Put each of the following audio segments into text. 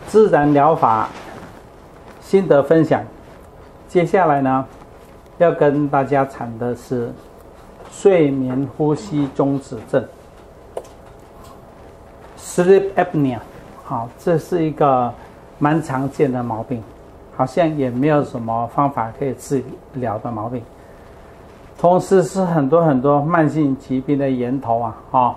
自然疗法心得分享。接下来呢，要跟大家谈的是睡眠呼吸中止症 （Sleep apnea）。好，这是一个蛮常见的毛病，好像也没有什么方法可以治疗的毛病，同时是很多慢性疾病的源头啊。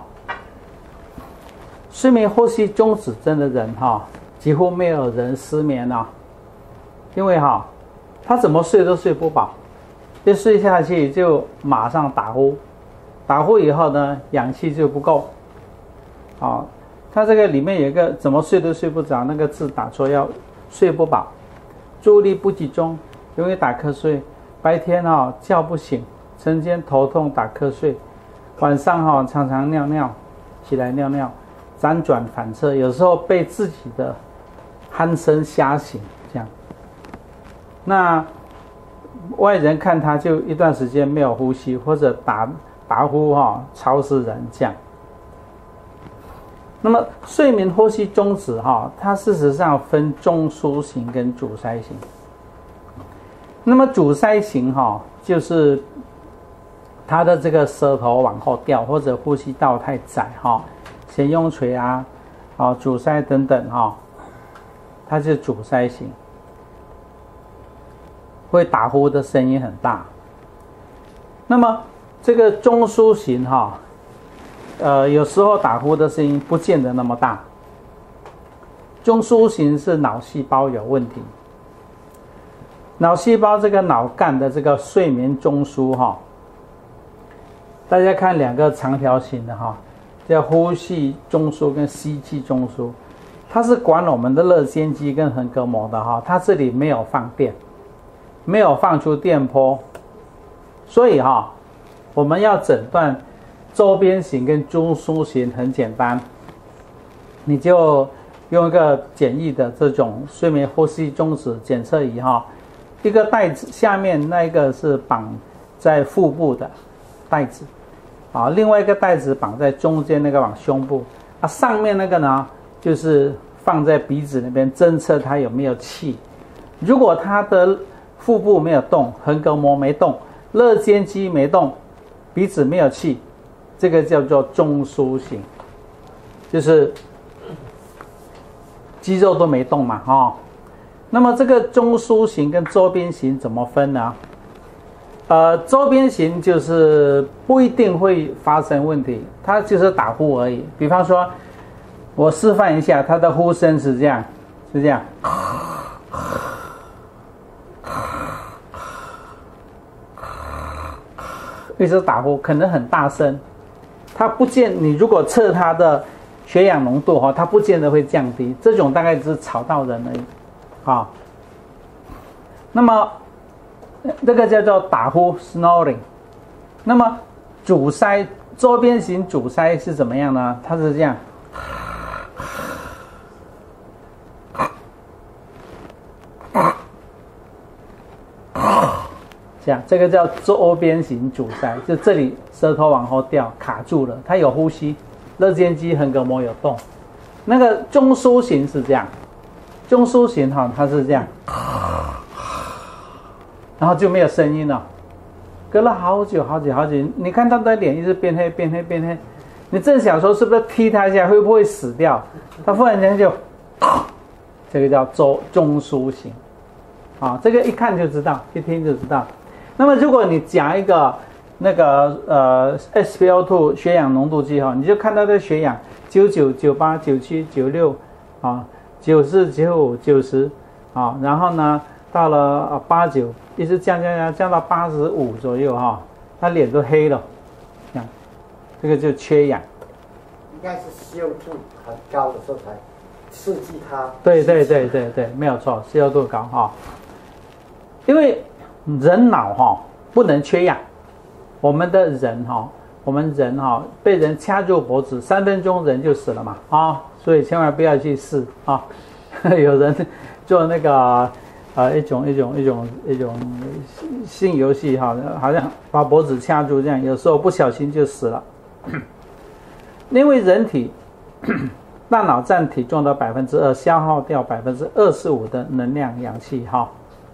睡眠呼吸中止症的人几乎没有人失眠因为他怎么睡都睡不饱，一睡下去就马上打呼，打呼以后呢，氧气就不够。他这个里面有一个怎么睡都睡不着，那个字打错，要睡不饱，注意力不集中，容易打瞌睡，白天叫不醒，晨间头痛打瞌睡，晚上常常尿尿，起来尿尿，辗转反侧，有时候被自己的鼾声吓醒，这样。那外人看他就一段时间没有呼吸，或者打呼吵死人这样。那么睡眠呼吸中止它事实上分中枢型跟阻塞型。那么阻塞型就是他的这个舌头往后掉，或者呼吸道太窄咸雍垂阻塞等等它是阻塞型，会打呼的声音很大。那么这个中枢型有时候打呼的声音不见得那么大。中枢型是脑细胞有问题，脑细胞这个脑干的这个睡眠中枢大家看两个长条形的叫呼吸中枢跟吸气中枢，它是管我们的肋间肌跟横膈膜的它这里没有放电，没有放出电波，所以我们要诊断周边型跟中枢型很简单，你就用一个简易的这种睡眠呼吸中止检测仪一个带子下面那一个是绑在腹部的带子另外一个带子绑在中间那个往胸部上面那个呢就是放在鼻子那边侦测它有没有气。如果它的腹部没有动，横膈膜没动，肋间肌没动，鼻子没有气，这个叫做中枢型，就是肌肉都没动嘛那么这个中枢型跟周边型怎么分呢？周边型就是不一定会发生问题，它就是打呼而已。比方说，我示范一下，它的呼声是这样，是这样，一直打呼，可能很大声。它不见你如果测它的血氧浓度它不见得会降低，这种大概只是吵到人而已那么这个叫做打呼 snoring。 那么阻塞周边型阻塞是怎么样呢？它是这样，这样，这个叫周边型阻塞，就这里舌头往后掉卡住了，它有呼吸，肋间肌横膈膜有动。那个中枢型是这样，中枢型它是这样，然后就没有声音了，隔了好久，你看他的脸一直变黑，你正想说是不是踢他一下会不会死掉，他忽然间就这个叫中枢型这个一看就知道，一听就知道。那么如果你讲一个那个SpO2 血氧浓度计你就看到这血氧99、98、97、96 94、95、90然后呢到了89，一直降到85左右他脸都黑了，这个就缺氧。 应该是 CO2 很高的时候才刺激它。 对，没有错， CO2 高因为人脑不能缺氧，我们的人被人掐住脖子3分钟人就死了嘛所以千万不要去试有人做那个一种性游戏好像把脖子掐住这样，有时候不小心就死了。因为人体大脑占体重的2%，消耗掉25%的能量氧气哈。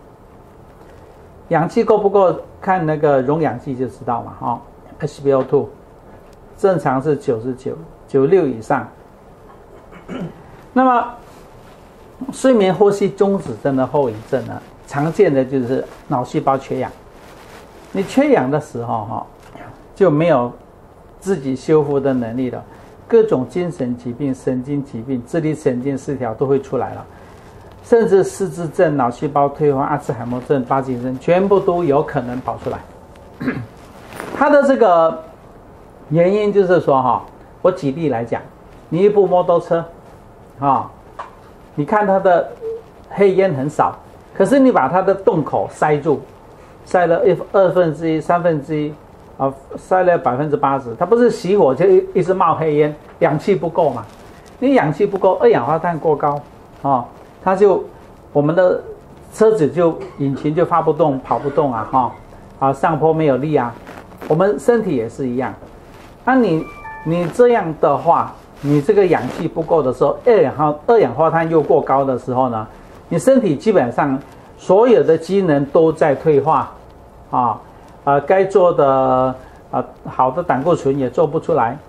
氧气够不够？看那个溶氧剂就知道嘛哈。HbO2 正常是99、96以上。那么睡眠呼吸中止症的后遗症呢，常见的就是脑细胞缺氧。你缺氧的时候哈，就没有自己修复的能力了，各种精神疾病、神经疾病、自律神经失调都会出来了，甚至失智症、脑细胞退化、阿兹海默症、帕金森，全部都有可能跑出来。它的这个原因就是说哈，我举例来讲，你一部摩托车啊，你看它的黑烟很少，可是你把它的洞口塞住，塞了1/2、1/3啊，塞了80%，它不是熄火就一直冒黑烟，氧气不够嘛？你氧气不够，二氧化碳过高啊，它就我们的车子就引擎就发不动、跑不动啊哈上坡没有力啊，我们身体也是一样。那你这样的话，你这个氧气不够的时候，二氧化碳又过高的时候呢，你身体基本上所有的机能都在退化啊。该做的好的胆固醇也做不出来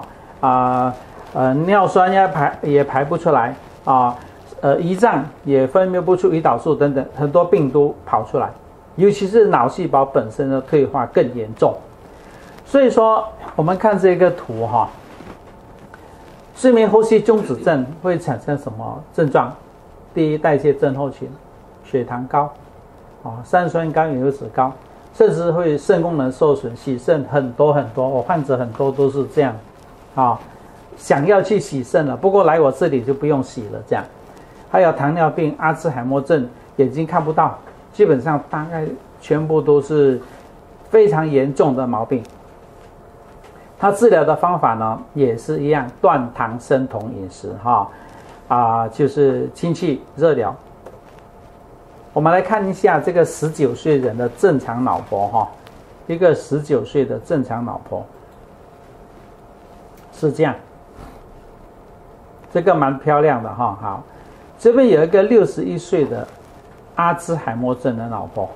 尿酸也排不出来胰脏也分泌不出胰岛素等等，很多病都跑出来，尤其是脑细胞本身的退化更严重。所以说，我们看这个图哈，睡眠呼吸中止症会产生什么症状？第一，代谢症候群，血糖高三酸甘油脂高。甚至会肾功能受损，洗肾很多，我患者很多都是这样想要去洗肾了，不过来我这里就不用洗了这样。还有糖尿病、阿兹海默症，眼睛看不到，基本上大概全部都是非常严重的毛病。他治疗的方法呢也是一样，断糖生酮饮食就是氢气热疗。我们来看一下这个19岁人的正常脑波一个19岁的正常脑波是这样，这个蛮漂亮的好，这边有一个61岁的阿兹海默症的脑波，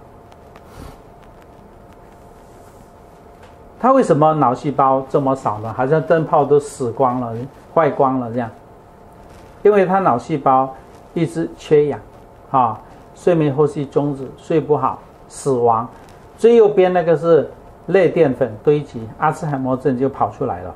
他为什么脑细胞这么少呢？好像灯泡都死光了、坏光了这样，因为他脑细胞一直缺氧睡眠呼吸中止，睡不好，死亡。最右边那个是类淀粉堆积，阿兹海默症就跑出来了。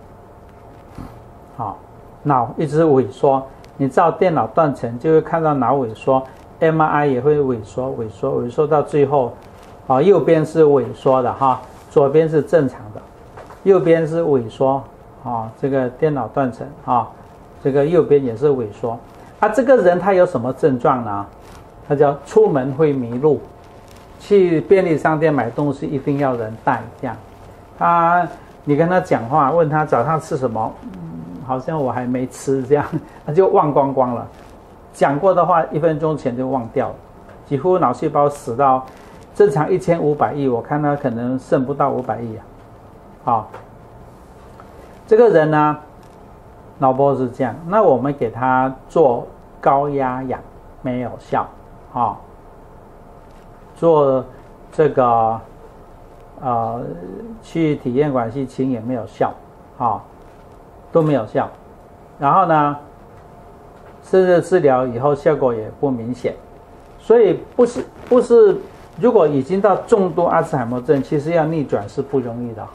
脑一直萎缩，你照电脑断层就会看到脑萎缩 ，MRI 也会萎缩到最后，右边是萎缩的左边是正常的，右边是萎缩这个电脑断层这个右边也是萎缩。这个人他有什么症状呢？他叫出门会迷路，去便利商店买东西一定要人带这样。你跟他讲话，问他早上吃什么，好像我还没吃这样，他就忘光光了。讲过的话1分钟前就忘掉了，几乎脑细胞死到正常1500亿，我看他可能剩不到500亿这个人呢，脑波是这样，那我们给他做高压氧没有效做这个去体验管系清也没有效都没有效。然后呢，甚至治疗以后效果也不明显。所以不是，如果已经到重度阿兹海默症，其实要逆转是不容易的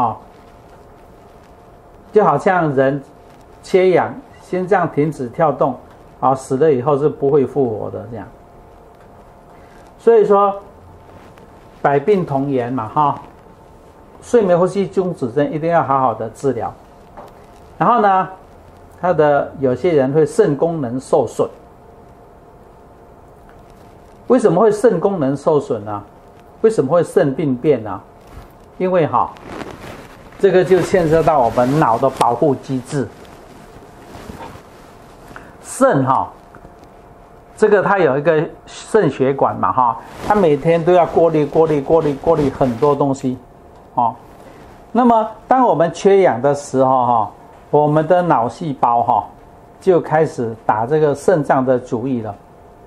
就好像人缺氧，心脏停止跳动死了以后是不会复活的这样。所以说百病同源嘛睡眠呼吸中止症一定要好好的治疗。然后呢，有些人会肾功能受损。为什么会肾功能受损呢？为什么会肾病变呢？因为这个就牵涉到我们脑的保护机制。肾这个它有一个肾血管嘛它每天都要过滤很多东西那么当我们缺氧的时候我们的脑细胞哈就开始打这个肾脏的主意了。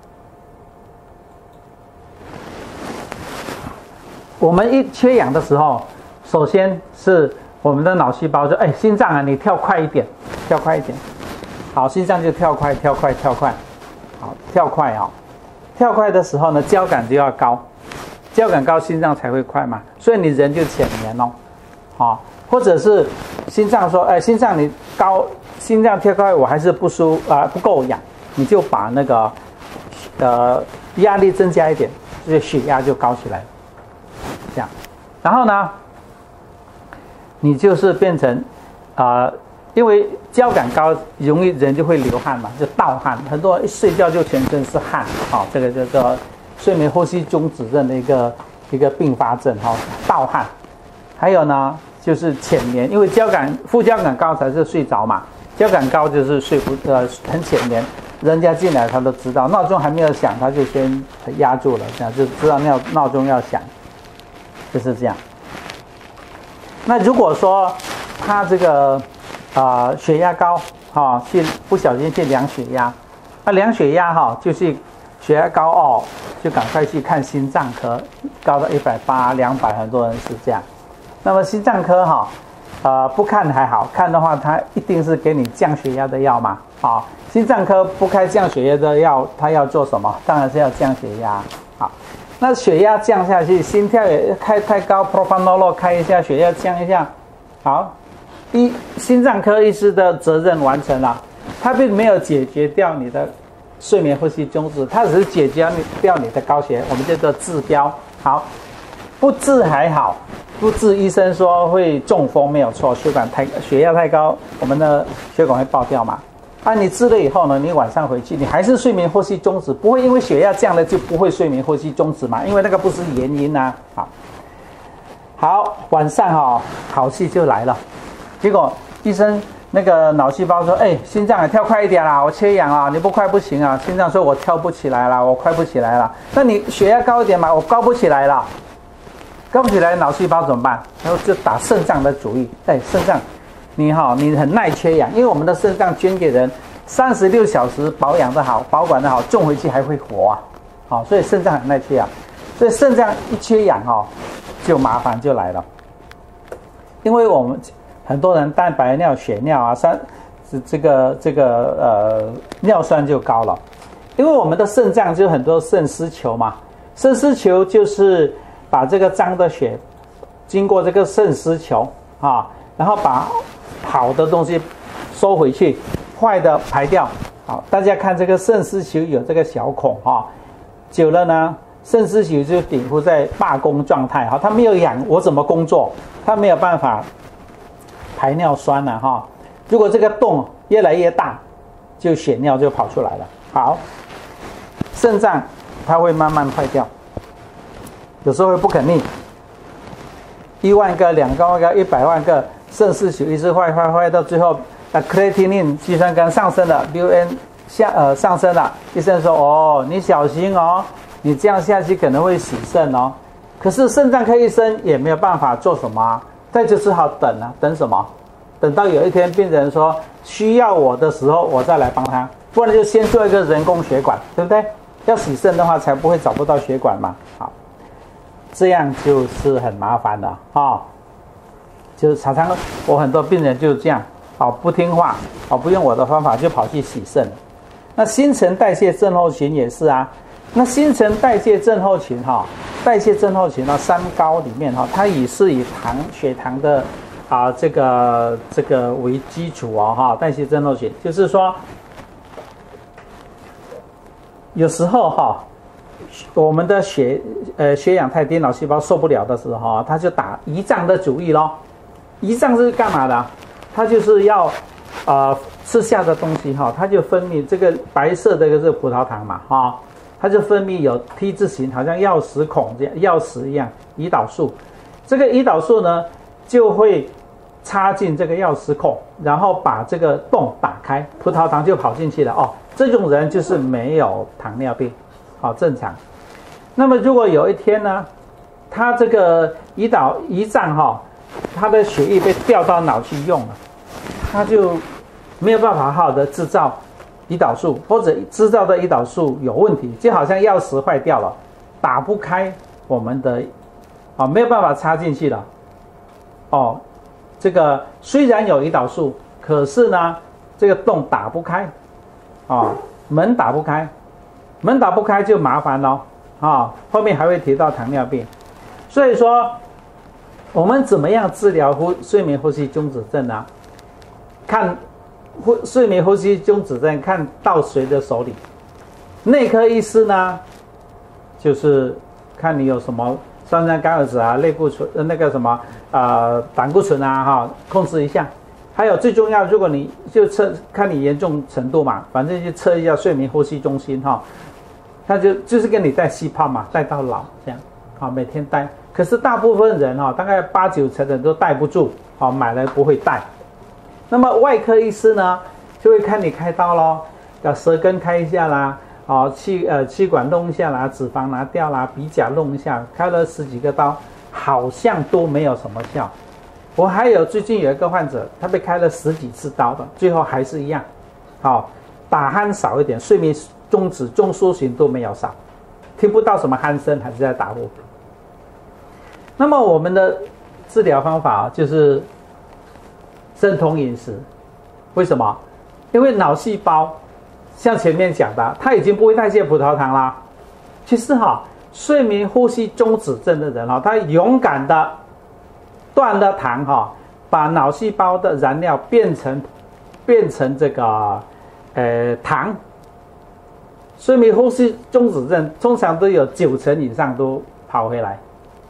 我们一缺氧的时候，首先是我们的脑细胞说：“哎，心脏啊，你跳快一点，跳快一点。”好，心脏就跳快，跳快，跳快。好，跳快啊、哦！跳快的时候呢，交感就要高，交感高，心脏才会快嘛。所以你人就浅眠哦，好，或者是心脏说：“哎，心脏你高，心脏跳快，我还是不够氧，你就把那个压力增加一点，这血压就高起来了。”这样，然后呢，你就是变成因为交感高，容易人就会流汗嘛，就盗汗。很多人一睡觉就全身是汗，好，这个叫做睡眠呼吸中止症的一个并发症，哈，盗汗。还有呢，就是浅眠，因为副交感高才是睡着嘛，交感高就是很浅眠。人家进来他都知道，闹钟还没有响，他就先压住了，这样就知道闹钟要响，就是这样。那如果说他这个血压高不小心去量血压，那量血压就是血压高哦，就赶快去看心脏科，高到180、200，很多人是这样。那么心脏科不看还好，看的话他一定是给你降血压的药嘛，心脏科不开降血压的药，他要做什么？当然是要降血压。好，那血压降下去，心跳也开太高 ，propranolol 开一下，血压降一下，好。心脏科医师的责任完成了，他并没有解决掉你的睡眠呼吸中止，他只是解决掉你的高血压，我们叫做治标。好，不治还好，不治医生说会中风没有错，血压太高，我们的血管会爆掉嘛。你治了以后呢，你晚上回去你还是睡眠呼吸中止，不会因为血压降了就不会睡眠呼吸中止嘛，因为那个不是原因啊。好，晚上好戏就来了。结果医生那个脑细胞说：“哎，心脏跳快一点啦，我缺氧啊，你不快不行啊。”心脏说：“我跳不起来了，我快不起来了。”那你血压高一点嘛，我高不起来了，高不起来，脑细胞怎么办？然后就打肾脏的主意。哎，肾脏，你很耐缺氧，因为我们的肾脏捐给人36小时保养的好，保管的好，种回去还会活啊。所以肾脏很耐缺氧，所以肾脏一缺氧就麻烦就来了，因为我们。很多人蛋白尿、血尿尿酸就高了，因为我们的肾脏就很多肾丝球嘛，肾丝球就是把这个脏的血经过这个肾丝球然后把好的东西收回去，坏的排掉。好，大家看这个肾丝球有这个小孔久了呢，肾丝球就顶部在罢工状态它没有氧，我怎么工作？它没有办法。排尿酸了如果这个洞越来越大，就血尿就跑出来了。好，肾脏它会慢慢坏掉，有时候会不可逆，1万个、2万个、100万个肾丝球一直坏到最后creatinine 肌酸酐上升了 ，BUN 上升了，医生说：“哦，你小心哦，你这样下去可能会洗肾哦。”可是肾脏科医生也没有办法做什么再就只好等等什么？等到有一天病人说需要我的时候，我再来帮他，不然就先做一个人工血管，对不对？要洗肾的话，才不会找不到血管嘛。好，这样就是很麻烦的就是常常我很多病人就是这样不听话不用我的方法就跑去洗肾。那新陈代谢症候群也是啊。那新陈代谢症候群代谢症候群三高里面它也是以血糖的这个为基础代谢症候群就是说，有时候我们的血氧太低，脑细胞受不了的时候它就打胰脏的主意咯。胰脏是干嘛的？它就是要吃下的东西它就分泌这个白色的是葡萄糖嘛它就分泌有 T 字形，好像钥匙孔这样，钥匙一样，胰岛素。这个胰岛素呢，就会插进这个钥匙孔，然后把这个洞打开，葡萄糖就跑进去了。这种人就是没有糖尿病，正常。那么如果有一天呢，他这个胰脏它的血液被调到脑去用了， 它就没有办法好好的制造胰岛素，或者制造的胰岛素有问题，就好像钥匙坏掉了，打不开我们的没有办法插进去了。这个虽然有胰岛素，可是呢，这个洞打不开，门打不开，门打不开就麻烦了后面还会提到糖尿病。所以说，我们怎么样治疗睡眠呼吸中止症呢？看睡眠呼吸中止症看到谁的手里？内科医师呢，就是看你有什么三酸甘油酯啊、类固醇那个什么胆固醇啊控制一下。还有最重要，如果你就看你严重程度嘛，反正就测一下睡眠呼吸中心他就是跟你带气泡嘛，带到老这样每天带。可是大部分人大概8-9成的人都带不住买了不会带。那么外科医师呢，就会看你开刀咯，把舌根开一下啦，气管弄一下啦，脂肪拿掉啦，鼻甲弄一下，开了10几个刀，好像都没有什么效。我还有最近有一个患者，他被开了10几次刀的，最后还是一样，打鼾少一点，睡眠中止、中枢型都没有少，听不到什么鼾声，还是在打呼。那么我们的治疗方法就是生酮饮食。为什么？因为脑细胞像前面讲的，它已经不会代谢葡萄糖啦。其实睡眠呼吸中止症的人他勇敢的断了糖把脑细胞的燃料变成这个糖。睡眠呼吸中止症通常都有9成以上都跑回来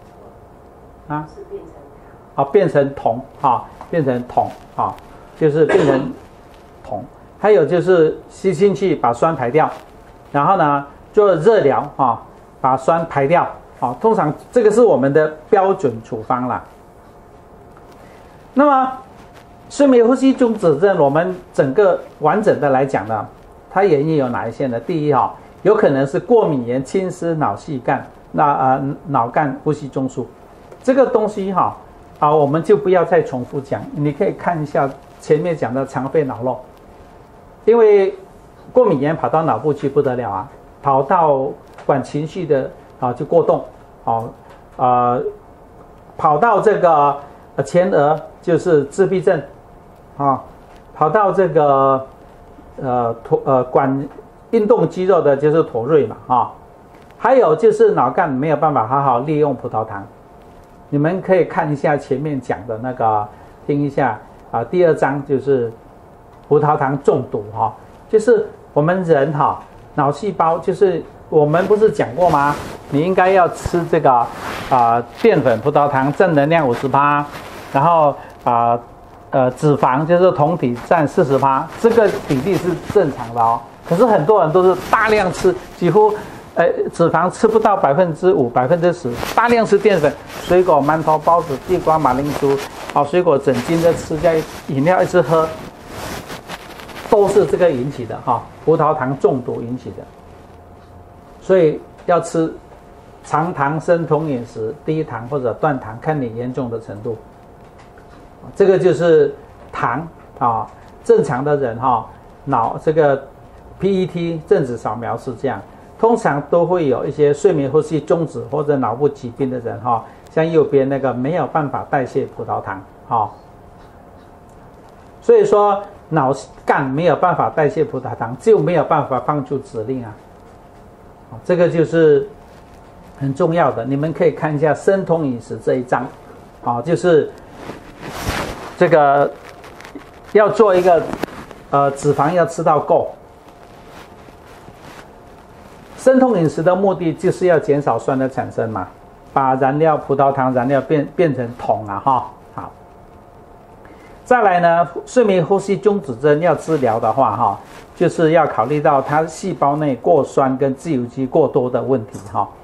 变成酮变成酮就是变成酮。还有就是吸进去把酸排掉，然后呢做热疗把酸排掉通常这个是我们的标准处方啦。那么睡眠呼吸中止症我们整个完整的来讲呢，它原因有哪一些呢？第一有可能是过敏原侵蚀脑细干脑干呼吸中枢，这个东西我们就不要再重复讲，你可以看一下前面讲的肠肺脑漏。因为过敏原跑到脑部去不得了跑到管情绪的就过动跑到这个前额就是自闭症跑到这个管运动肌肉的就是妥瑞嘛还有就是脑干没有办法好好利用葡萄糖。你们可以看一下前面讲的那个，听一下第2章就是葡萄糖中毒就是我们人脑细胞，就是我们不是讲过吗？你应该要吃这个淀粉、葡萄糖正能量50%，然后脂肪就是酮体占40%，这个比例是正常的可是很多人都是大量吃，几乎脂肪吃不到5%、10%，大量吃淀粉、水果、馒头、包子、地瓜、马铃薯水果整斤的吃，加饮料一直喝，都是这个引起的葡萄糖中毒引起的。所以要吃长糖生酮饮食，低糖或者断糖，看你严重的程度。这个就是糖正常的人脑这个 PET 正子扫描是这样，通常都会有一些睡眠呼吸中止或者脑部疾病的人像右边那个没有办法代谢葡萄糖所以说脑干没有办法代谢葡萄糖，就没有办法放出指令这个就是很重要的。你们可以看一下生酮饮食这一章就是这个要做一个脂肪要吃到够。生酮饮食的目的就是要减少酸的产生嘛，把葡萄糖燃料变成酮好。再来呢，睡眠呼吸中止症要治疗的话就是要考虑到它细胞内过酸跟自由基过多的问题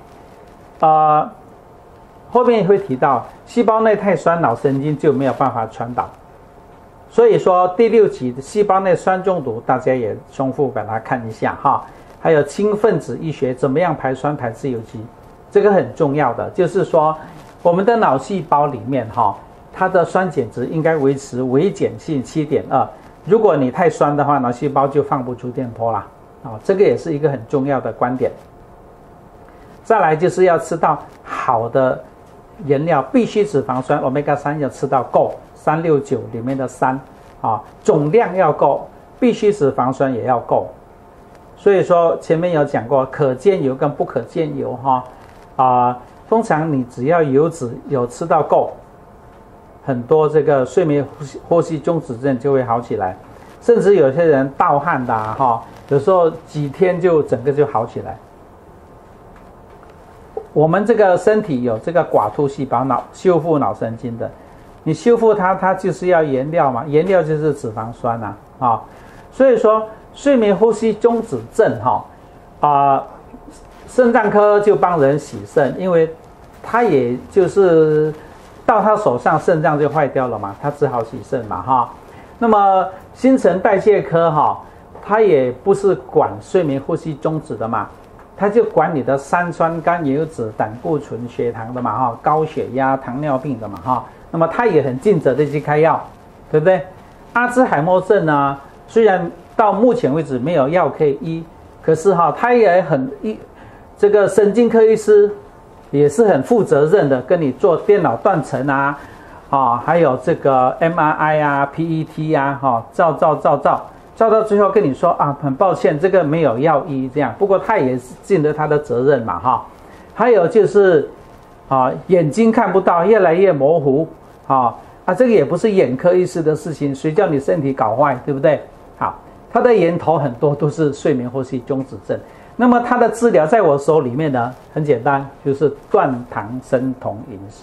后面会提到细胞内太酸，脑神经就没有办法传导。所以说第6集的细胞内酸中毒，大家也重复把它看一下还有氢分子医学怎么样排酸排自由基，这个很重要的，就是说我们的脑细胞里面它的酸碱值应该维持微碱性 7.2。如果你太酸的话，脑细胞就放不出电波啦。这个也是一个很重要的观点。再来就是要吃到好的原料，必需脂肪酸 Omega 3要吃到够，369里面的3总量要够，必需脂肪酸也要够。所以说前面有讲过可见油跟不可见油通常你只要油脂有吃到够，很多这个睡眠呼吸中止症就会好起来，甚至有些人盗汗的有时候几天就整个就好起来。我们这个身体有这个寡突细胞修复脑神经的，你修复它就是要原料嘛，原料就是脂肪酸所以说睡眠呼吸中止症肾脏科就帮人洗肾，因为他也就是到他手上肾脏就坏掉了嘛，他只好洗肾嘛那么新陈代谢科他也不是管睡眠呼吸中止的嘛，他就管你的三酸甘油脂、胆固醇、血糖的嘛高血压、糖尿病的嘛那么他也很尽责的去开药，对不对？阿兹海默症呢，虽然到目前为止没有药可以医，可是他也这个神经科医师也是很负责任的，跟你做电脑断层还有这个 MRI PET照到最后跟你说很抱歉，这个没有药医这样。不过他也是尽了他的责任嘛还有就是眼睛看不到，越来越模糊这个也不是眼科医师的事情，谁叫你身体搞坏，对不对？好，他的源头很多都是睡眠呼吸中止症。那么他的治疗在我手里面呢，很简单，就是断糖生酮饮食，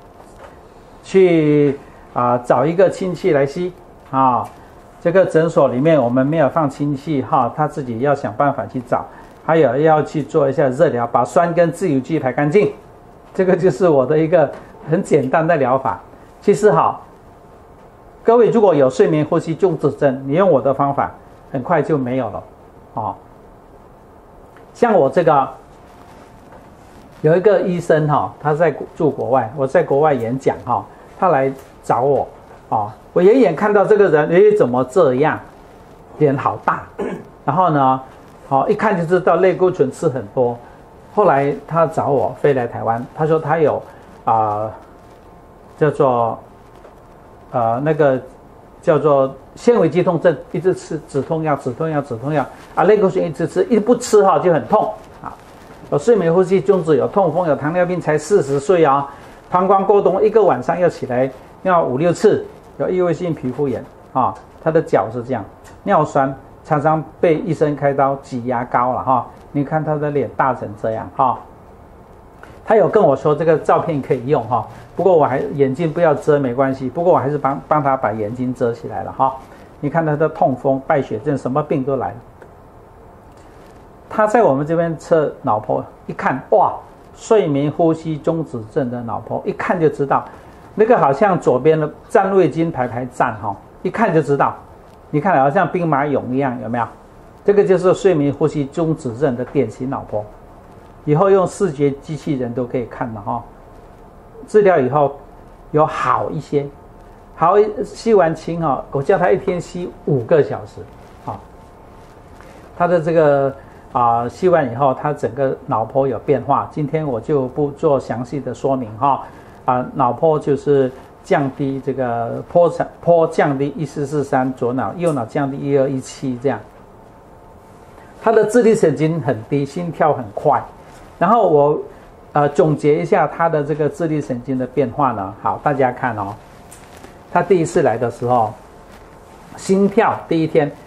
去找一个氢气来吸这个诊所里面我们没有放氢气他自己要想办法去找，还有要去做一下热疗，把酸跟自由基排干净。这个就是我的一个很简单的疗法。其实各位如果有睡眠呼吸中止症，你用我的方法很快就没有了像我这个有一个医生他在住国外，我在国外演讲他来找我我远远看到这个人怎么这样，脸好大，然后呢一看就知道类固醇吃很多。后来他找我飞来台湾，他说他有叫做那个叫做纤维肌痛症，一直吃止痛药类固醇一直吃，一不吃就很痛有睡眠呼吸中止，有痛风，有糖尿病，才40岁膀胱过动，一个晚上要起来尿5-6次，有异位性皮肤炎他的脚是这样，尿酸，常常被医生开刀挤牙膏了你看他的脸大成这样他有跟我说这个照片可以用不过我还眼睛不要遮没关系，不过我还是帮他把眼睛遮起来了你看他的痛风、败血症，什么病都来了。他在我们这边测脑波，一看哇，睡眠呼吸中止症的脑波，一看就知道，那个好像左边的占位经排站一看就知道，你看好像兵马俑一样，有没有？这个就是睡眠呼吸中止症的典型脑波。以后用视觉机器人都可以看了治疗以后有好一些，吸完氢我叫他一天吸5个小时他的这个吸完以后他整个脑波有变化，今天我就不做详细的说明脑波就是降低这个波降低1443，左脑右脑降低1217这样。他的自律神经很低，心跳很快。然后我总结一下他的这个自律神经的变化呢。好，大家看他第一次来的时候，心跳第一天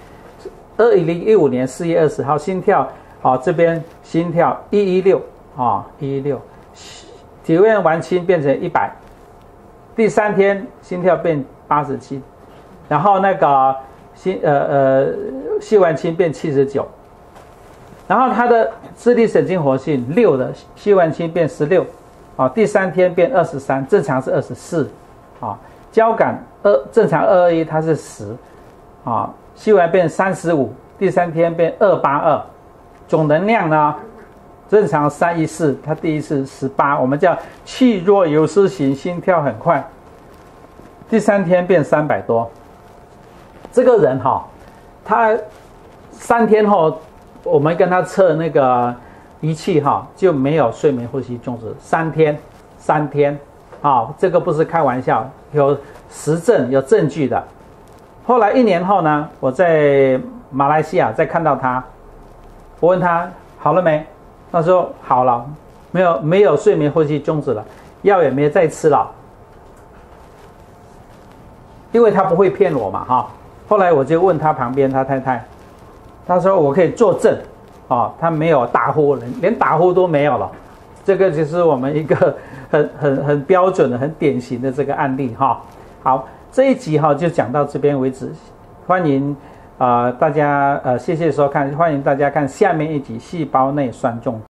，2015年4月20号，心跳这边心跳116116，体位完氢变成100，第3天心跳变87，然后那个吸完氢变79。然后他的自律神经活性6的，吸完氢变16，第3天变23，正常是24，交感正常221，它是10，吸完变35，第3天变282，总能量呢正常314，它第一次18，我们叫气若游丝型，心跳很快。 第3天变300多。这个人哈，他3天后，我们跟他测那个仪器哈，就没有睡眠呼吸中止。3天，啊，这个不是开玩笑，有实证有证据的。后来1年后呢，我在马来西亚再看到他，我问他好了没，他说好了，没有睡眠呼吸中止了，药也没再吃了，因为他不会骗我嘛哈。后来我就问他旁边他太太，他说我可以作证，哦，他没有打呼，连打呼都没有了，这个就是我们一个很标准的、很典型的这个案例哈。好，这一集哈就讲到这边为止，欢迎大家谢谢收看，欢迎大家看下面一集细胞内酸中。